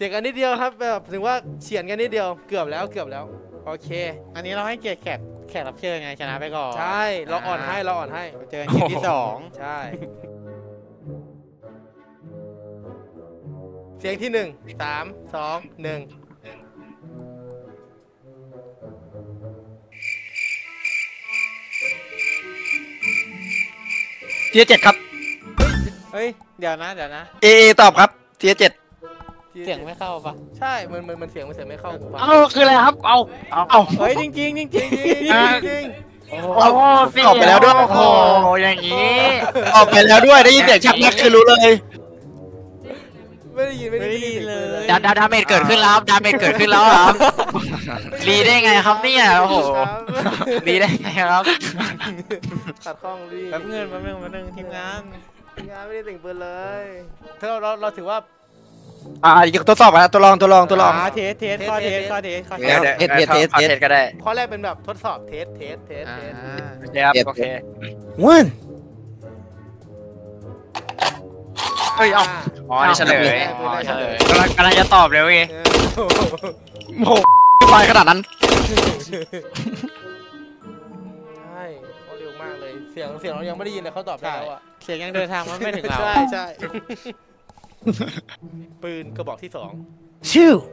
สียงกันนิดเดียวครับแบบถึงว่าเฉียดกันนิดเดียวเกือบแล้วโอเคอันนี้เราให้เกียรติแขกรับเชิญไงชนะไปก่อนใช่เราอ่อนให้เจอเกมที่2 ใช่เสียงที่1 3 2 1 เทียร์7ครับเฮ้ยเดี๋ยวนะเอตอบครับเทียร์7 เสียงไม่เข้าปะใช่มันเสียงไม่เข้าหูฟังคืออะไรครับเอาเฮ้ยจริงจริงโอ้ตอบไปแล้วด้วยโอ้โหอย่างนี้ตอบไปแล้วด้วยได้ยินเสียงชักนักคือรู้เลยไม่ได้ยินเลยดาเมจเกิดขึ้นแล้วดาเมจเกิดขึ้นแล้วครับรีได้ไงครับเนี่ยโอ้โหรีได้ไงครับขัดข้องรีแป๊บนึงทีมงานไม่ได้แต่งปืนเลยเราถือว่าทดสอบนะตัวลองเทสข้อเทสก็ได้ข้อแรกเป็นแบบทดสอบเทสโอเคว้นเฮ้ยอ๋อนี่เฉลยกำลังจะตอบเลยเว้ยโอ้โหไปขนาดนั้นใช่เขาเร็วมากเลยเสียงเรายังไม่ได้ยินเลยเขาตอบได้แล้วอะเสียงยังเดินทางมาไม่ถึงเราใช่ปืนกระบอกที่2 ชื่อ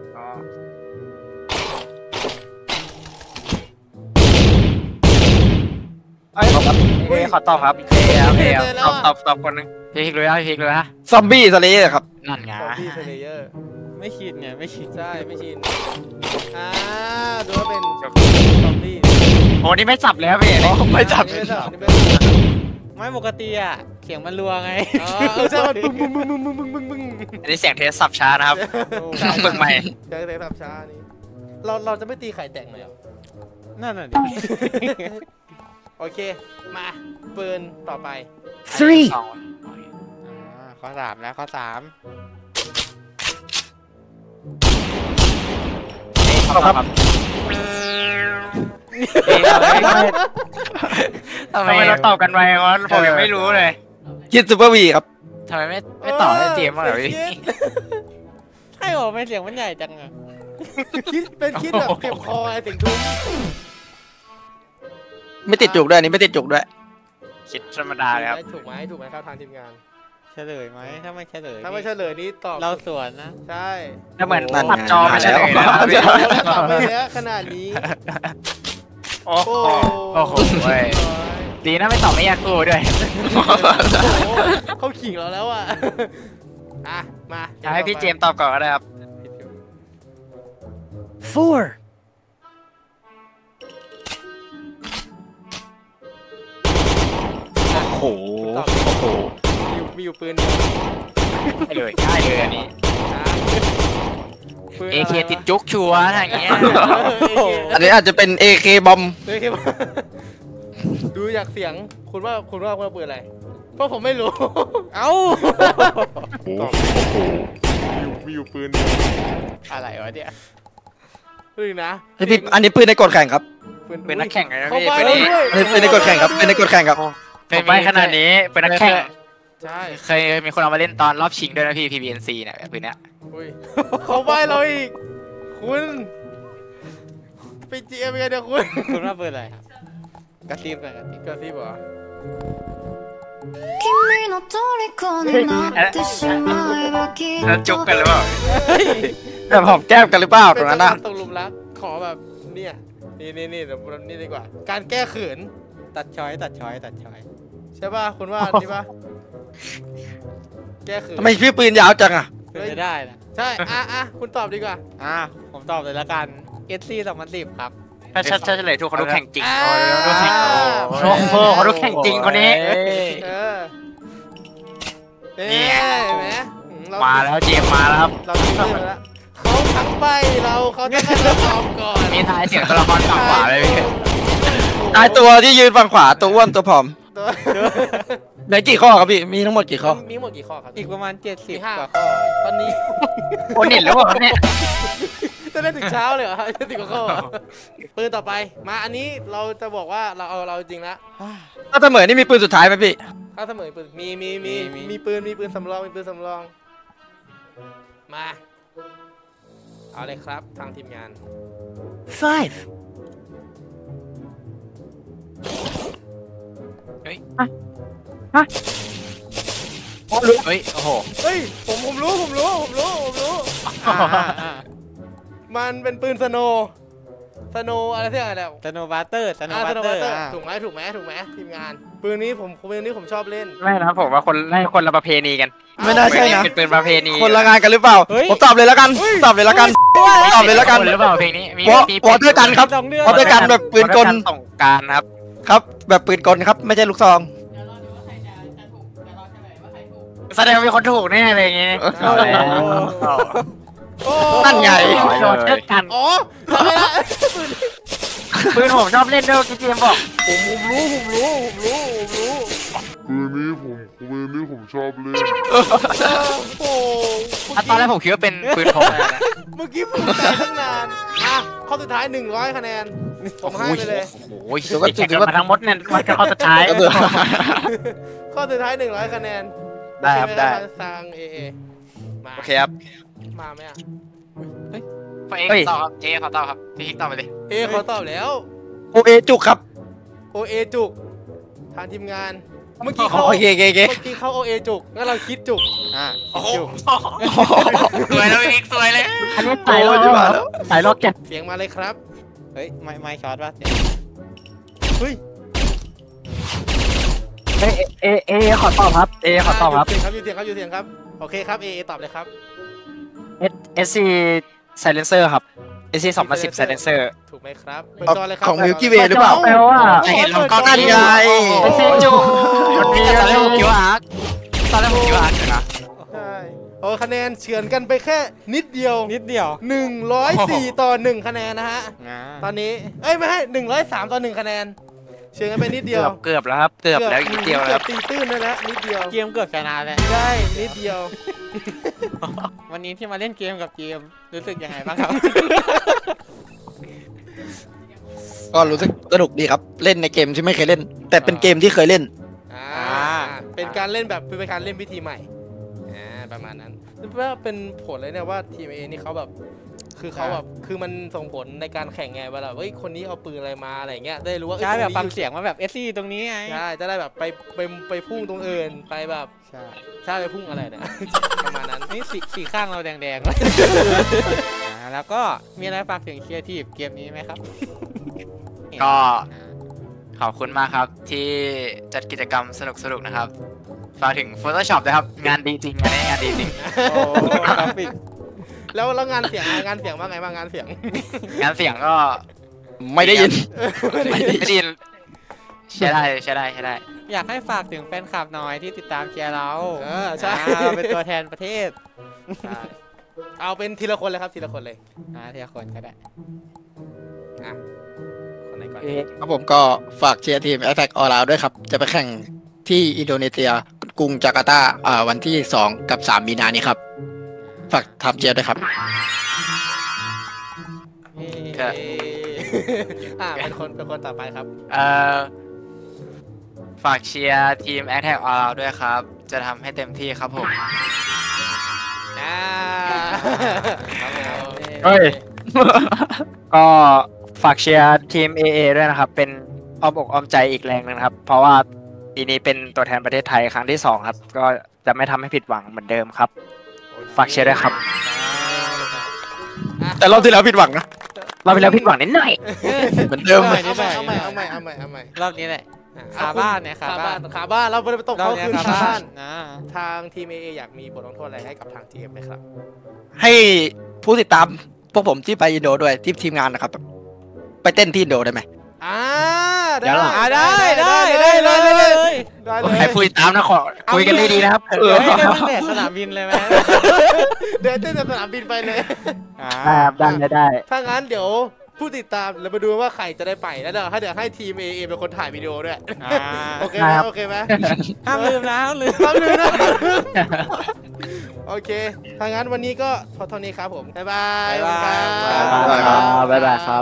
ขอตอบครับตอบคนนึงพีกเลยนะซอมบี้สเลย์ครับนั่นไงซอมบี้สเลเยอร์ไม่ชินใช่ไม่ชินดูว่าเป็นซอมบี้โอ้นี่ไม่จับแล้วพี่ไม่จับไม่ปกติอ่ะเสียงมันรัวไงใช่มันบึ้งอันนี้เสียงเทสสับช้านะครับบึ้งใหม่เสียงเทสสับช้านี่เราจะไม่ตีไข่แตกเลยนั่นน่ะดิโอเคมาปืนต่อไปข้อ 3แล้วข้อ 3 ครับทำไมเราตอบกันไววะผมยังไม่รู้เลยคิดซูเปอร์วีครับทำไมไม่ตอบให้เจมส์บ้างเหรอพี่ใช่หรอไม่เสียงมันใหญ่จังอะคิดแบบเก็บคอไอ้เสียงทุ้มไม่ติดจุกด้วยนี่ไม่ติดจุกด้วยคิดธรรมดาเลยครับถูกไหมครับทางทีมงานเฉลยไหมถ้าไม่เฉลยนี้ตอบเราสวนนะใช่เหมือนตัดจอไม่เฉลยไปแล้วขนาดนี้โอ้โหดีนะไม่ตอบไม่ยากกูด้วยเขาขิงเราแล้วอ่ะมาให้พี่เจมส์ตอบก่อนก็ได้ครับ 4โอ้โหมีอยู่ปืนง่ายเลยอันนี้AK ติดจุกชัวร์อย่างเงี้ยอันนี้อาจจะเป็น AK บอมดูจากเสียงคุณว่าปืนอะไรเพราะผมไม่รู้มีอยู่ปืนอะไรวะเนี่ยนะอันนี้ปืนในกฎแข่งครับเป็นนักแข่งไงพี่ปืนในกฎแข่งครับเป็นในกฎแข่งครับเป็นไม่ขนาดนี้เป็นนักแข่งใช่เคยมีคนเอามาเล่นตอนรอบชิงด้วยนะพี่ PBNC เนี่ยแบบนี้เขาใบ้เราอีกคุณไปเจียมกันเดี๋ยวคุณว่าเปิดอะไรกระซิบเหรอจุกกันหรือเปล่าแบบหอมแก้มกันหรือเปล่าตรงนั้นนะตกลุมรักขอแบบเนี่ยนี่เดี๋ยวนี่ดีกว่าการแก้เขินตัดช้อยใช่ป่ะคุณว่านี่ป่ะแก้เขินทำไมพี่ปืนยาวจังอ่ะไม่ได้นะใช่คุณตอบดีกว่าผมตอบเลยละกัน SC 2010ครับถ้าเฉลยถูกเขาดูแข่งจริงเขาดูแข่งจริงคนนี้นี่ไหมมาแล้วเจมมาแล้วครับเราเขาทั้งใบเขาจะให้เราตอบก่อนมีทายเสียงตัวละครฝั่งขวาเลยพี่ตายตัวที่ยืนฝั่งขวาตัวอ้วนตัวผอมเหลือกี่ข้อครับพี่มีทั้งหมดกี่ข้อมีหมดกี่ข้อครับอีกประมาณ70กว่าข้อตอนนี้โอนเห็นหรือเปล่าเนี่ยจะได้ถึงเช้าเลยเหรอ70กว่าข้อปืนต่อไปมาอันนี้เราจะบอกว่าเราจริงแล้วถ้าเสมอนี่มีปืนสุดท้ายไหมพี่ถ้าเสมอปืนมีปืนสำรองมาเอาเลยครับทางทีมงาน five เฮ้ยฮะเฮ้ยโอ้โหเฮ้ยผมรู้อ่าอ่ามันเป็นปืนสโนอะไรที่อะไรสโนบัตเตอร์สโนบัตเตอร์ถูกไหมทีมงานปืนนี้ผมชอบเล่นไม่นะผมว่าคนให้คนละประเพณีกันไม่น่าใช่นะเป็นปืนประเพณีคนละงานกันหรือเปล่า ผมตอบเลยแล้วกันตอบเลยแล้วกันตอบเลยแล้วกันหรือเปล่าเพลงนี้มีวอเตอร์กันครับสองเดือนวอเตอร์กันแบบปืนกลสงการครับครับแบบปืนกลครับไม่ใช่ลูกซองแสดงว่ามีคนถูกแน่อะไรอย่างงี้เอาแล้วโอ้นั่นไงวอเตอร์กันอ๋อทำไมล่ะปืนผมชอบเล่นด้วยที่เจมบอกผมรู้ปืนนี้ผมชอบเล่นโอ้ตอนแรกผมคิดว่าเป็นปืนพกนะเมื่อกี้ผมใจตั้งนานข้อสุดท้าย100 คะแนนผมให้ไปเลยโอ้ยแข่งกันมาทั้งหมดเนี่ยมันจะเข้าสุดท้ายก็คือข้อสุดท้าย100 คะแนนได้ครับได้ทางเอมาโอเคครับมาไหมอ่ะเอ้ขอตอบครับเอขอตอบครับพี่ฮิกตอบไปเลยเขาตอบแล้วโอเอจุกครับโอเอจุกทางทีมงาน เมื่อกี้เขาโอเคโอเคโอเคเมื่อกี้เขาโอเอจุกงั้นเราคิดจุกโอ้โหสวยแล้วพี่ฮิกสวยเลยอันนี้โอ้ยดีกว่าแล้วสายโลกเจ็ดเสียงมาเลยครับเฮ้ยไม่ช็อตป่ะเฮ้ยเอขอตอบครับเอขอตอบครับอยู่เสียงครับ โอเคครับเอตอบเลยครับ SC Silencer ครับ SC 2010 Silencer ถูกไหมครับเปิดจอเลยครับของมิลกี้เวย์หรือเปล่าแปลว่าเห็นลำกล้องนั่นไง SC จูมันมีตอนแรกผมคิดว่าอาร์คตอนแรกผมคิดว่าอาร์คอยู่นะใช่โอ้คะแนนเฉือนกันไปแค่นิดเดียวนิดเดียว 104 ต่อ 1 คะแนนนะฮะ ตอนนี้ เอ้ยไม่ให้103 ต่อ 1 คะแนน เฉือนกันไปนิดเดียวเกือบแล้วครับเกือบแล้วอีกเดียวแล้วตีตื้นเลยนะนิดเดียวเกมเกือบชนะแล้วได้นิดเดียววันนี้ที่มาเล่นเกมกับเกมรู้สึกยังไงบ้างครับก็รู้สึกสนุกดีครับ เล่นในเกมที่ไม่เคยเล่น แต่เป็นเกมที่เคยเล่นอ่าเป็นการเล่นแบบเป็นการเล่นวิธีใหม่ประมาณนั้นว่าเป็นผลเลยเนี่ยว่าทีมเอนี่เขาแบบคือเขาแบบคือมันส่งผลในการแข่งไงเวลาเฮ้ยคนนี้เอาปืนอะไรมาอะไรเงี้ยได้รู้ว่าใช่แบบตรฟังนี้เสียงมาแบบ SC ตรงนี้ไงใช่จะได้แบบไปพุ่งตรงอื่นไปแบบใช่ใช่ไปพุ่งอะไรเนี่ย ประมาณนั้นนี่สีข้างเราแดงๆเลย แล้วก็มีอะไรฝากถึงครีเอทีฟเกมนี้ไหมครับก็ขอบคุณมากครับที่จัดกิจกรรมสนุกๆนะครับฝากถึง Photoshop นะครับ งานดีจริงอันนี้งานดีจริงโอ้กราฟิกแล้วงานเสียงว่าไงบ้างงานเสียงงานเสียงก็ไม่ได้ยินไม่ได้ยินใช้ได้อยากให้ฝากถึงแฟนคลับหน่อยที่ติดตามเชียร์เราใช่เราเป็นตัวแทนประเทศใช่เอาเป็นทีละคนเลยครับทีละคนเลยทีละคนก็ได้อ่ะคนไหนก่อนครับผมก็ฝากเชียร์ทีม Attack All Out ด้วยครับ จะไปแข่งที่อินโดนีเซียกรุงจาการ์ตาวันที่ 2 กับ 3 มีนานี้ครับ ฝากทำเชียร์ด้วยครับครับเป็นคนต่อไปครับฝากเชียร์ทีม Attack All Out ด้วยครับ จะทำให้เต็มที่ครับผมครับผมเฮ้ยก็ฝากเชียร์ทีม AA ด้วยนะครับ เป็นอ้อมอกอ้อมใจอีกแรงหนึงนะครับ เพราะว่าปีนี้เป็นตัวแทนประเทศไทยครั้งที่ 2 ครับ ก็จะไม่ทำให้ผิดหวังเหมือนเดิมครับ ฝากเชียร์ด้วยครับแต่รอบที่แล้วผิดหวังนะเราไปแล้วผิดหวังนิดหน่อยเหมือนเดิมเอาไหมใหม่รอบนี้แหละ ขาบ้านเนี่ยขาบ้านขาบ้านเราไปตกรอบเขานี้คืนขาขาบ้าบ้าน นนะทางทีมเออยากมีบทลงโทษอะไรให้กับทางทีมไหมครับให้ผู้ติดตามพวกผมที่ไปอินโดด้วยที่ทีมงานนะครับ ไปเต้นที่อินโดได้ไหมเดี๋ยวหลังได้เลยได้เลยให้พูดตามนะขอคุยกันดีๆนะครับเดี๋ยวให้กันตั้งแต่สนามบินเลยไหมเดี๋ยวเต้นจากสนามบินไปเลยได้ถ้างั้นเดี๋ยวผู้ติดตามเรามาดูว่าใครจะได้ไปแล้วเดี๋ยวให้ทีมเอเป็นคนถ่ายวิดีโอด้วยโอเคไหมโอเคไหมห้ามลืมนะห้ามลืมทำเลยนะโอเคถ้างั้นวันนี้ก็พอเท่านี้ครับผมบ๊ายบายบ๊ายบายบ๊ายบายครับ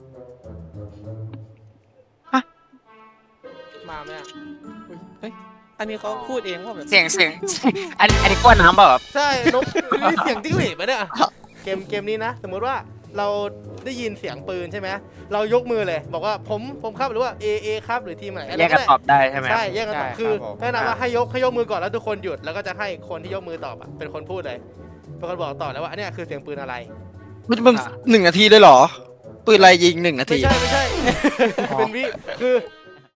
มาไหมอ่ะเฮ้ยอันนี้เขาพูดเองว่าแบบเสียงอันนี้กล้วยน้ำเปล่าครับใช่นกนี่เสียงจิ้งหรีดไหมเนี่ยเกมนี้นะ สมมุติว่าเราได้ยินเสียงปืนใช่ไหมเรายกมือเลย บอกว่าผมครับหรือว่า A ครับหรือทีมไหนแยกกันตอบได้ใช่ไหมครับใช่แยกกันตอบคือแนะนำว่าให้ยกมือก่อนแล้วทุกคนหยุดแล้วก็จะให้คนที่ยกมือตอบอะเป็นคนพูดเลยเป็นคนบอกต่อแล้วว่าอันเนี้ยคือเสียงปืนอะไรมัน1 นาทีเลยเหรอ ปืนอะไรยิง1 นาทีไม่ใช่ เป็นวิคือ